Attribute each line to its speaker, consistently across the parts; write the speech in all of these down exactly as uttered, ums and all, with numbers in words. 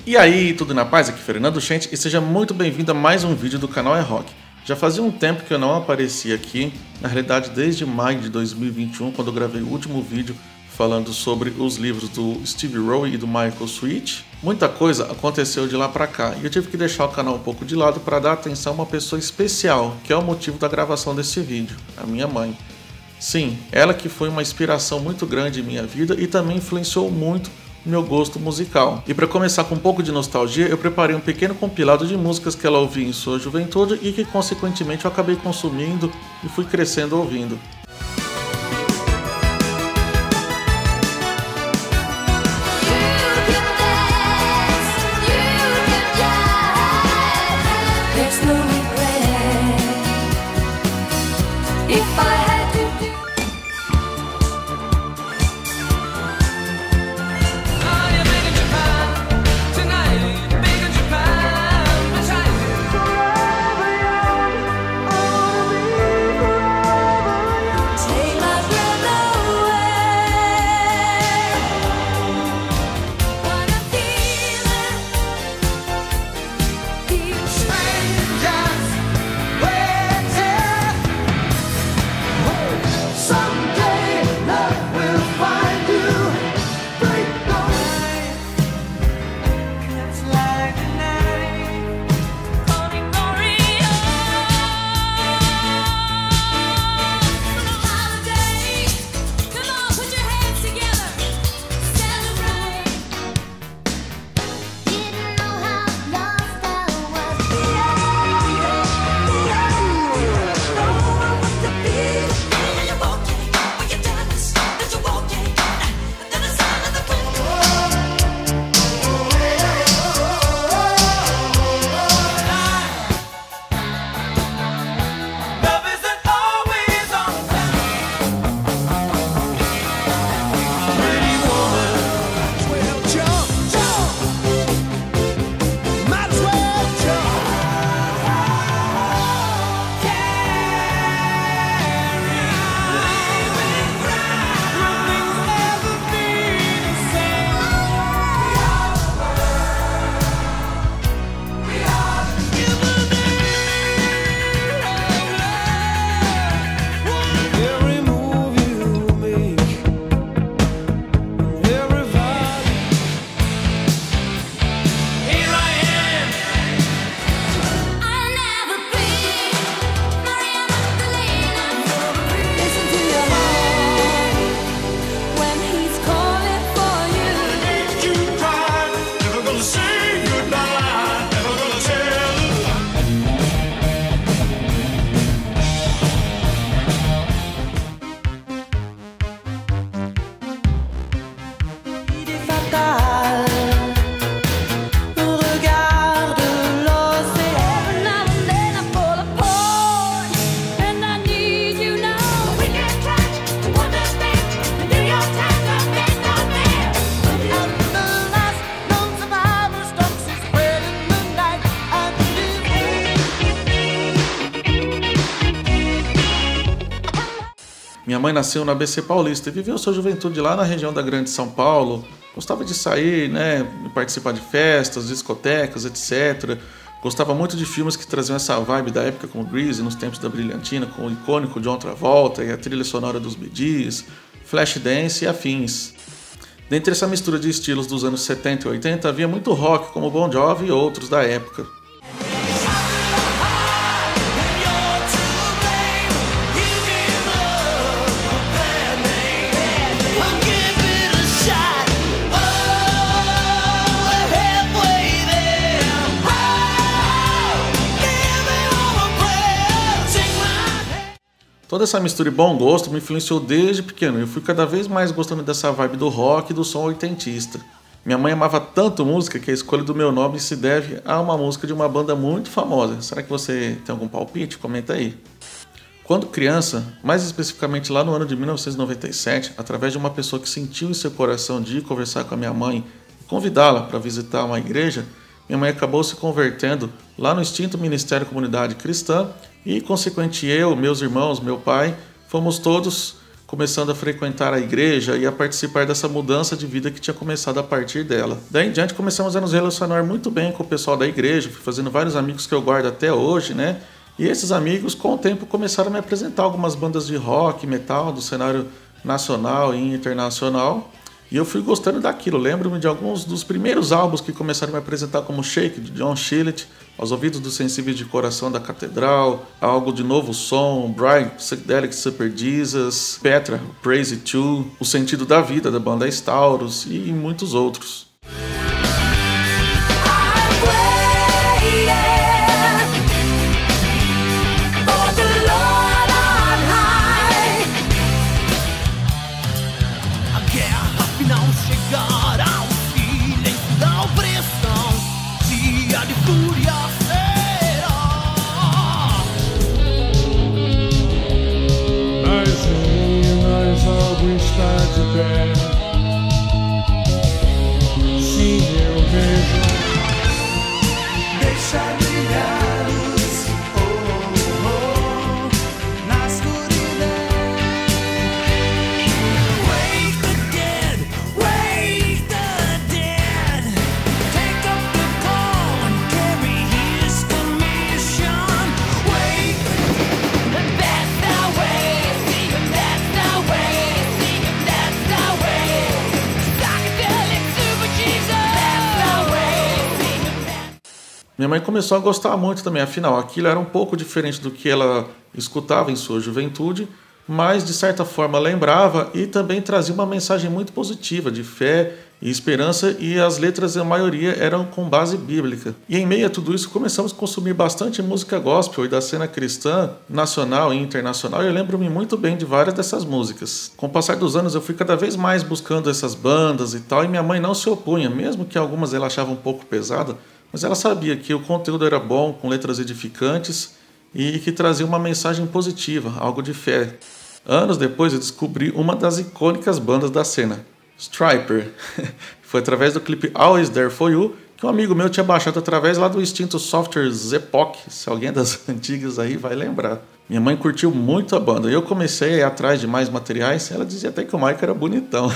Speaker 1: E aí, tudo na paz? Aqui é Fernando Chente e seja muito bem-vindo a mais um vídeo do canal É Rock. Já fazia um tempo que eu não aparecia aqui, na realidade desde maio de dois mil e vinte e um, quando eu gravei o último vídeo falando sobre os livros do Steve Rowe e do Michael Sweet. Muita coisa aconteceu de lá pra cá e eu tive que deixar o canal um pouco de lado para dar atenção a uma pessoa especial, que é o motivo da gravação desse vídeo, a minha mãe. Sim, ela que foi uma inspiração muito grande em minha vida e também influenciou muito meu gosto musical. E para começar com um pouco de nostalgia, eu preparei um pequeno compilado de músicas que ela ouvia em sua juventude e que consequentemente eu acabei consumindo e fui crescendo ouvindo. Minha mãe nasceu na A B C Paulista e viveu sua juventude lá na região da Grande São Paulo. Gostava de sair, né, participar de festas, discotecas, etcétera. Gostava muito de filmes que traziam essa vibe da época, como Grease, Nos Tempos da Brilhantina, com o icônico John Travolta e a trilha sonora dos Bee Gees, Flashdance e afins. Dentre essa mistura de estilos dos anos setenta e oitenta, havia muito rock, como Bon Jovi e outros da época. Toda essa mistura e bom gosto me influenciou desde pequeno e eu fui cada vez mais gostando dessa vibe do rock e do som oitentista. Minha mãe amava tanto música que a escolha do meu nome se deve a uma música de uma banda muito famosa. Será que você tem algum palpite? Comenta aí. Quando criança, mais especificamente lá no ano de mil novecentos e noventa e sete, através de uma pessoa que sentiu em seu coração de ir conversar com a minha mãe e convidá-la para visitar uma igreja, minha mãe acabou se convertendo lá no extinto Ministério Comunidade Cristã e, consequentemente, eu, meus irmãos, meu pai, fomos todos começando a frequentar a igreja e a participar dessa mudança de vida que tinha começado a partir dela. Daí em diante começamos a nos relacionar muito bem com o pessoal da igreja, fui fazendo vários amigos que eu guardo até hoje, né? E esses amigos, com o tempo, começaram a me apresentar algumas bandas de rock, metal, do cenário nacional e internacional. E eu fui gostando daquilo. Lembro-me de alguns dos primeiros álbuns que começaram a me apresentar, como Shake, de John Shillett, Aos Ouvidos dos Sensíveis de Coração, da Catedral, algo de Novo Som, Bright, Psychedelic Super Jesus, Petra, Praise It Too, O Sentido da Vida, da banda Stauros e muitos outros. Minha mãe começou a gostar muito também, afinal, aquilo era um pouco diferente do que ela escutava em sua juventude, mas de certa forma lembrava e também trazia uma mensagem muito positiva de fé e esperança, e as letras, a maioria, eram com base bíblica. E em meio a tudo isso, começamos a consumir bastante música gospel e da cena cristã, nacional e internacional, e eu lembro-me muito bem de várias dessas músicas. Com o passar dos anos, eu fui cada vez mais buscando essas bandas e tal, e minha mãe não se opunha, mesmo que algumas ela achava um pouco pesada, mas ela sabia que o conteúdo era bom, com letras edificantes e que trazia uma mensagem positiva, algo de fé. Anos depois eu descobri uma das icônicas bandas da cena, Stryper. Foi através do clipe Always There For You que um amigo meu tinha baixado através lá do extinto software Zepoc, se alguém das antigas aí vai lembrar. Minha mãe curtiu muito a banda e eu comecei a ir atrás de mais materiais, ela dizia até que o Mike era bonitão.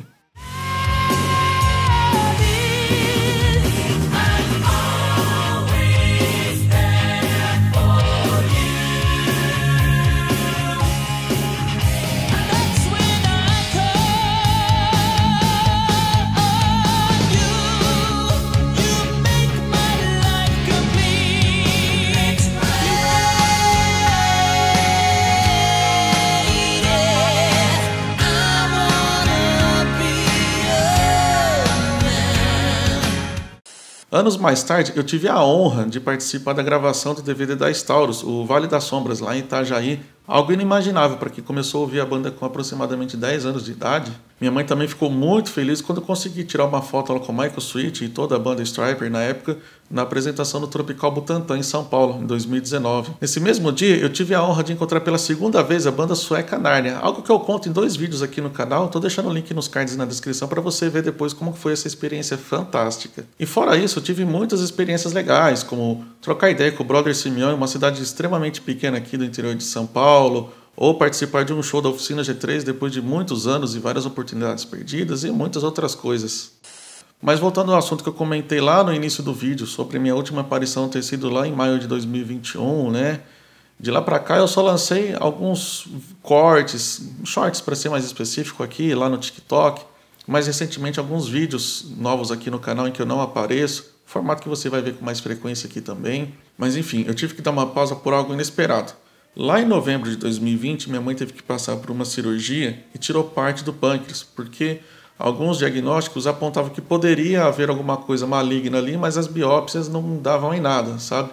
Speaker 1: Anos mais tarde, eu tive a honra de participar da gravação do D V D da Stauros, o Vale das Sombras, lá em Itajaí. Algo inimaginável para quem começou a ouvir a banda com aproximadamente dez anos de idade. Minha mãe também ficou muito feliz quando eu consegui tirar uma foto lá com o Michael Sweet e toda a banda Stryper na época, na apresentação do Tropical Butantã em São Paulo, em dois mil e dezenove. Nesse mesmo dia, eu tive a honra de encontrar pela segunda vez a banda sueca Narnia, algo que eu conto em dois vídeos aqui no canal. Estou deixando o link nos cards na descrição para você ver depois como foi essa experiência fantástica. E fora isso, eu tive muitas experiências legais, como trocar ideia com o Brother Simeão em uma cidade extremamente pequena aqui do interior de São Paulo, ou participar de um show da Oficina G três depois de muitos anos e várias oportunidades perdidas e muitas outras coisas. Mas voltando ao assunto que eu comentei lá no início do vídeo, sobre minha última aparição ter sido lá em maio de dois mil e vinte e um, né? De lá pra cá eu só lancei alguns cortes, shorts para ser mais específico aqui, lá no TikTok. Mais recentemente alguns vídeos novos aqui no canal em que eu não apareço, formato que você vai ver com mais frequência aqui também. Mas enfim, eu tive que dar uma pausa por algo inesperado. Lá em novembro de dois mil e vinte, minha mãe teve que passar por uma cirurgia e tirou parte do pâncreas, porque alguns diagnósticos apontavam que poderia haver alguma coisa maligna ali, mas as biópsias não davam em nada, sabe?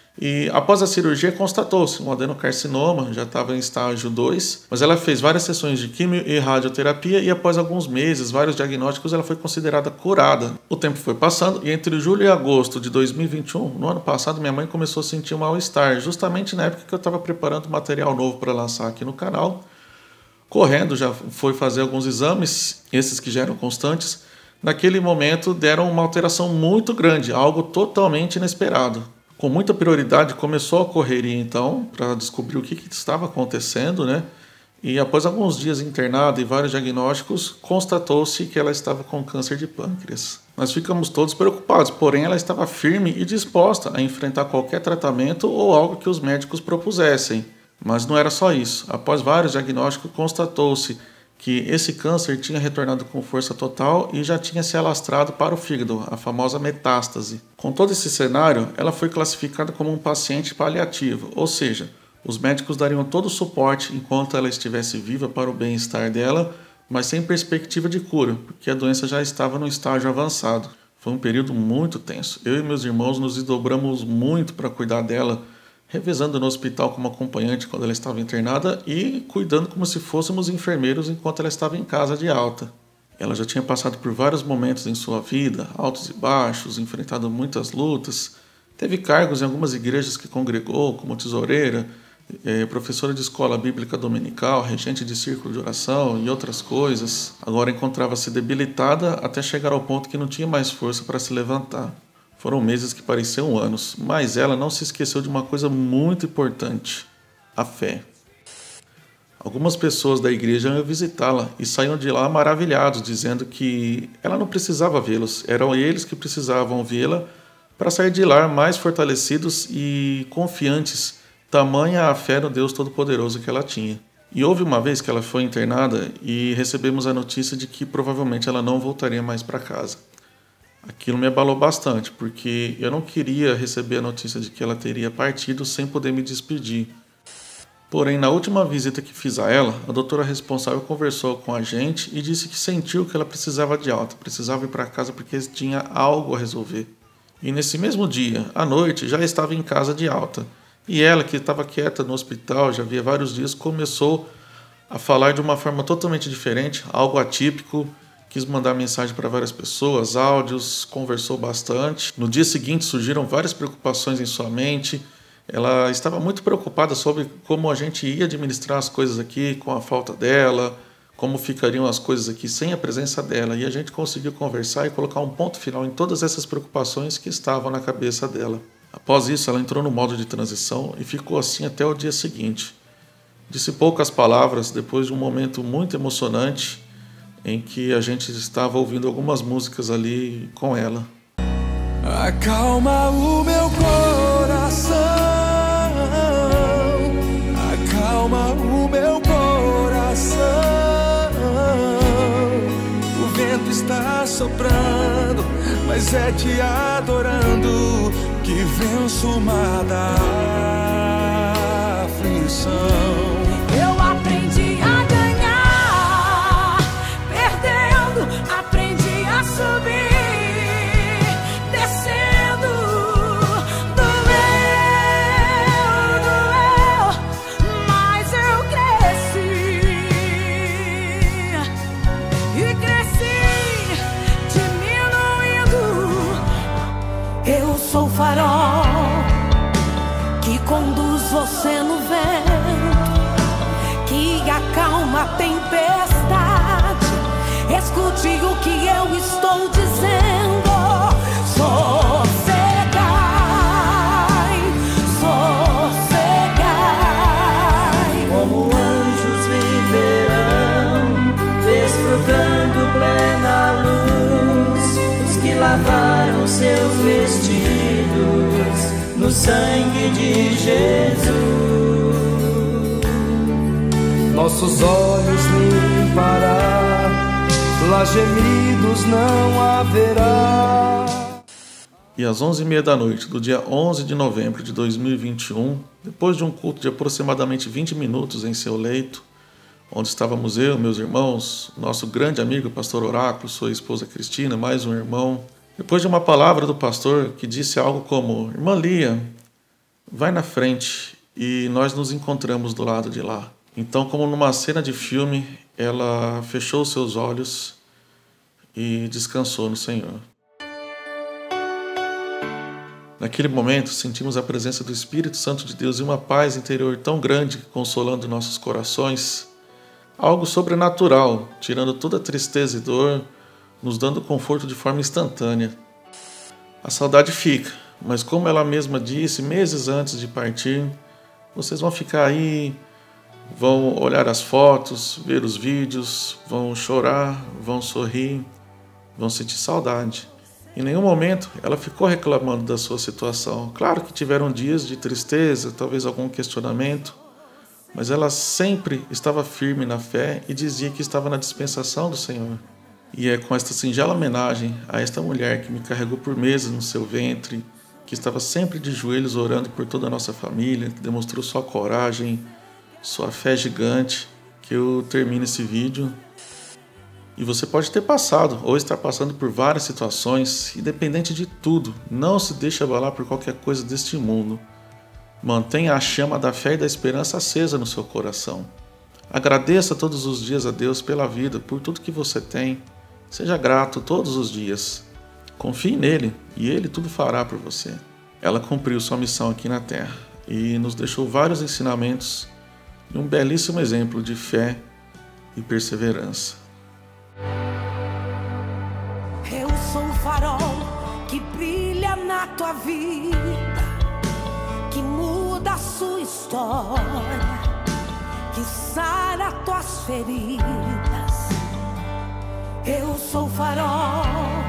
Speaker 1: E após a cirurgia constatou-se um adenocarcinoma, já estava em estágio dois, mas ela fez várias sessões de quimio e radioterapia e após alguns meses, vários diagnósticos, ela foi considerada curada. O tempo foi passando e entre julho e agosto de dois mil e vinte e um, no ano passado, minha mãe começou a sentir um mal-estar, justamente na época que eu estava preparando material novo para lançar aqui no canal. Correndo, já foi fazer alguns exames, esses que já eram constantes. Naquele momento deram uma alteração muito grande, algo totalmente inesperado. Com muita prioridade começou a correria então, para descobrir o que, que estava acontecendo, né? E após alguns dias internada e vários diagnósticos, constatou-se que ela estava com câncer de pâncreas. Nós ficamos todos preocupados, porém ela estava firme e disposta a enfrentar qualquer tratamento ou algo que os médicos propusessem. Mas não era só isso. Após vários diagnósticos, constatou-se que esse câncer tinha retornado com força total e já tinha se alastrado para o fígado, a famosa metástase. Com todo esse cenário, ela foi classificada como um paciente paliativo, ou seja, os médicos dariam todo o suporte enquanto ela estivesse viva para o bem-estar dela, mas sem perspectiva de cura, porque a doença já estava no estágio avançado. Foi um período muito tenso. Eu e meus irmãos nos desdobramos muito para cuidar dela, revezando no hospital como acompanhante quando ela estava internada e cuidando como se fôssemos enfermeiros enquanto ela estava em casa de alta. Ela já tinha passado por vários momentos em sua vida, altos e baixos, enfrentado muitas lutas, teve cargos em algumas igrejas que congregou, como tesoureira, É, professora de escola bíblica dominical, regente de círculo de oração e outras coisas. Agora encontrava-se debilitada até chegar ao ponto que não tinha mais força para se levantar. Foram meses que pareciam anos, mas ela não se esqueceu de uma coisa muito importante: a fé. Algumas pessoas da igreja iam visitá-la e saíam de lá maravilhados, dizendo que ela não precisava vê-los, eram eles que precisavam vê-la para sair de lá mais fortalecidos e confiantes. Tamanha a fé no Deus Todo-Poderoso que ela tinha. E houve uma vez que ela foi internada e recebemos a notícia de que provavelmente ela não voltaria mais para casa. Aquilo me abalou bastante, porque eu não queria receber a notícia de que ela teria partido sem poder me despedir. Porém, na última visita que fiz a ela, a doutora responsável conversou com a gente e disse que sentiu que ela precisava de alta, precisava ir para casa porque tinha algo a resolver. E nesse mesmo dia, à noite, já estava em casa de alta. E ela, que estava quieta no hospital, já havia vários dias, começou a falar de uma forma totalmente diferente, algo atípico, quis mandar mensagem para várias pessoas, áudios, conversou bastante. No dia seguinte surgiram várias preocupações em sua mente. Ela estava muito preocupada sobre como a gente ia administrar as coisas aqui com a falta dela, como ficariam as coisas aqui sem a presença dela. E a gente conseguiu conversar e colocar um ponto final em todas essas preocupações que estavam na cabeça dela. Após isso, ela entrou no modo de transição e ficou assim até o dia seguinte. Disse poucas palavras depois de um momento muito emocionante em que a gente estava ouvindo algumas músicas ali com ela.
Speaker 2: Acalma o meu coração, acalma o meu coração. O vento está soprando, mas é te adorando que venço o mar da aflição.
Speaker 3: Eu aprendi a ganhar, perdendo, aprendi a subir, descendo, doeu, doeu, mas eu cresci, e cresci, diminuindo. Eu sou o farol que conduz você no vento, que acalma a tempestade. Escute o que eu estou dizendo. Sossegai, sossegai.
Speaker 4: Como anjos viverão, desfrutando plena luz, os que lavaram seus vestidos no sangue de Jesus.
Speaker 2: Nossos olhos limpará, lá gemidos não haverá.
Speaker 1: E às onze e meia da noite do dia onze de novembro de dois mil e vinte e um, depois de um culto de aproximadamente vinte minutos em seu leito, onde estávamos eu, meus irmãos, nosso grande amigo pastor Oráculo, sua esposa Cristina, mais um irmão, depois de uma palavra do pastor que disse algo como: irmã Lia, vai na frente, e nós nos encontramos do lado de lá. Então, como numa cena de filme, ela fechou seus olhos e descansou no Senhor. Naquele momento, sentimos a presença do Espírito Santo de Deus e uma paz interior tão grande, consolando nossos corações. Algo sobrenatural, tirando toda a tristeza e dor, nos dando conforto de forma instantânea. A saudade fica, mas como ela mesma disse meses antes de partir, vocês vão ficar aí Vão olhar as fotos, ver os vídeos, vão chorar, vão sorrir, vão sentir saudade. Em nenhum momento ela ficou reclamando da sua situação. Claro que tiveram dias de tristeza, talvez algum questionamento, mas ela sempre estava firme na fé e dizia que estava na dispensação do Senhor. E é com esta singela homenagem a esta mulher que me carregou por meses no seu ventre, que estava sempre de joelhos orando por toda a nossa família, que demonstrou sua coragem, sua fé gigante, que eu termino esse vídeo. E você pode ter passado ou estar passando por várias situações, independente de tudo, não se deixe abalar por qualquer coisa deste mundo. Mantenha a chama da fé e da esperança acesa no seu coração. Agradeça todos os dias a Deus pela vida, por tudo que você tem. Seja grato todos os dias. Confie nele e ele tudo fará por você. Ela cumpriu sua missão aqui na Terra e nos deixou vários ensinamentos e um belíssimo exemplo de fé e perseverança.
Speaker 3: Eu sou um farol que brilha na tua vida, que muda a sua história, que sara tuas feridas. Eu sou o farol